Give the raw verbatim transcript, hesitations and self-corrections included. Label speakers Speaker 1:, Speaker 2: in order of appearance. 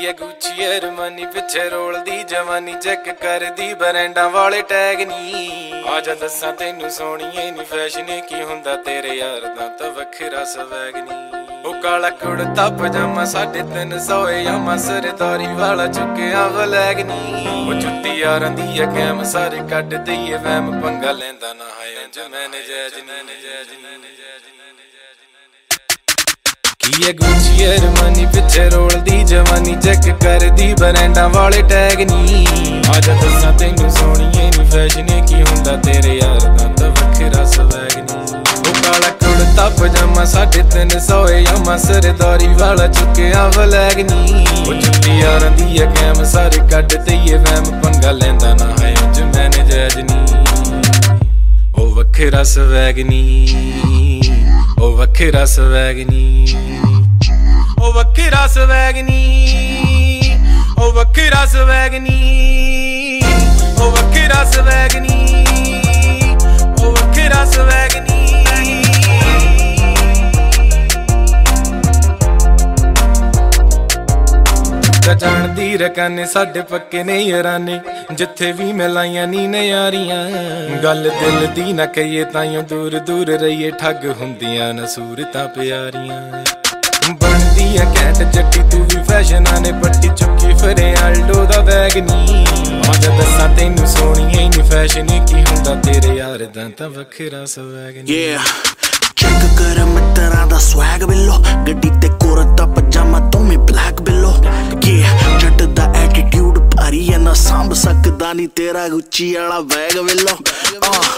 Speaker 1: ਕੀ ਹੈ ਗੁੱਚੀ ਅਰਮਾਨੀ ਪਿੱਛੇ ਰੋਲਦੀ ਜਵਾਨੀ ਚੈੱਕ ਕਰਦੀ ਬਰੈਂਡਾਂ ਵਾਲੇ ਟੈਗ ਨੀ ਆਜਾ ਦੱਸਾਂ ਤੈਨੂੰ ਸੋਹਣੀਏ ਨੀ ਫੈਸ਼ਨ ਕੀ ਹੁੰਦਾ ਤੇਰੇ ਯਾਰ ਦਾ ਤਾਂ ਵੱਖਰਾ ਸਵੈਗ ਨੀ ਉਹ ਕਾਲਾ ਕੁੜਤਾ ਪਜਾਮਾ ਸਾਢੇ ਤਿੰਨ ਸੌ ਯਾਮਾ ਸਰਦਾਰੀ ਵਾਲਾ ਚੁੱਕਿਆ ਵਲੈਗ ਨੀ ਉਹ ਚੁੱਟੀ ਯਾਰਾਂ ਦੀ ਆ ਕੈਮ ਸਾਰੇ ਕੱਢ ਦਈਏ ਵਹਿਮ ਪੰਗਾ ਲੈਂਦਾ ਨਾ ਹੈ ਜੋ ਮੈਂ ਨਜਾਇਜ਼ ਨੀ ਨਜਾਇਜ਼ ਨੀ ਕੀ ਹੈ ਗੁੱਚੀ ਅਰਮਾਨੀ ਪਿੱਛੇ ਰੋਲਦੀ ਜਵਾਨੀ ਚੈੱਕ ਕਰਦੀ ਬਰੈਂਡਾਂ ਵਾਲੇ ਟੈਗ ਨੀ ਆਜਾ ਦੱਸਾਂ ਤੈਨੂੰ ਸੋਹਣੀਏ ਨੀ ਫੈਸ਼ਨ ਕੀ ਹੁੰਦਾ ਤੇਰੇ ਯਾਰ ਦਾ ਤਾਂ ਵੱਖਰਾ ਸਵੈਗ ਨੀ ਉਹ ਕਾਲਾ ਕੁੜਤਾ ਪਜਾਮਾ ਸਾਢੇ ਤਿੰਨ ਸੌ ਯਾਮਾ ਸਰਦਾਰੀ ਵਾਲਾ ਚੁੱਕਿਆ ਵਲੈਗ ਨੀ ਉਹ ਚੁੱਟੀ ਯਾਰਾਂ ਦੀ ਆ ਕੈਮ ਸਾਰੇ ਕੱਢ ਦਈਏ ਵਹਿਮ ਪੰਗਾ ਲੈਂਦਾ ਨਾ ਹੈ ਜੋ ਮੈਂ ਨਜਾਇਜ਼ ਨੀ ਉਹ ਵੱਖਰਾ ਸਵੈਗ ਨੀ ਉਹ ਵੱਖਰਾ ਸਵੈਗ ਨੀ ਉਹ ਵੱਖਰਾ ਸਵੈਗ ਨੀ ਉਹ ਵੱਖਰਾ ਸਵੈਗ ਨੀ ਉਹ ਵੱਖਰਾ ਸਵੈਗ ਨੀ ਉਹ ਵੱਖਰਾ ਸਵੈਗ ਨੀ ਤਾਂ ਜਾਣਦੀ ਰਕਾਨੇ ਸਾਡੇ ਪੱਕੇ ਨੇ ਯਾਰਾਨੇ ਜਿੱਥੇ ਵੀ ਮਿਲਾਈਆਂ ਨੀ ਨਿਆਰੀਆਂ ਗੱਲ ਦਿਲ ਦੀ ਨਾ ਕਹੀਏ ਤਾਈਓ ਦੂਰ ਦੂਰ ਰਹੀਏ ਠੱਗ ਹੁੰਦੀਆਂ ਨਾ ਸੂਰਤਾਂ ਪਿਆਰੀਆਂ ਬਣਦੀਆਂ ਘੈਂਟ ਜੱਟੀ ਤੂੰ ਵੀ ਫੈਸ਼ਨਾਂ ਨੇ ਪੱਟੀ ਚੁੱਕੀ ਫਿਰੇ ਆਲਡੋ ਦਾ ਬੈਗ ਨੀ ਆਜਾ ਦੱਸਾਂ ਤੈਨੂੰ ਸੋਹਣੀਏ ਨੀ ਫੈਸ਼ਨ ਕੀ ਹੁੰਦਾ ਤੇਰੇ ਯਾਰ ਦਾ ਤਾਂ ਵੱਖਰਾ ਸਵੈਗ ਨੀ
Speaker 2: ਚੈੱਕ ਕਰ ਮਿੱਤਰਾਂ ਦਾ ਸਵੈਗ ਬਿੱਲੋ ਗੱਡੀ ਤੇ ਕੁੜਤਾ ਪਜਾਮਾ ਤੁਮੇ ਬਲੈਕ ਬਿੱਲੋ ਜੱਟ ਦਾ ਐਟੀਟਿਊਡ ਭਾਰੀ ਐ ਨਾ ਸਾਂਭ ਸਕਦਾ ਨੀ ਤੇਰਾ ਗੁੱਚੀ ਵਾਲਾ ਬੈਗ ਬਿੱਲੋ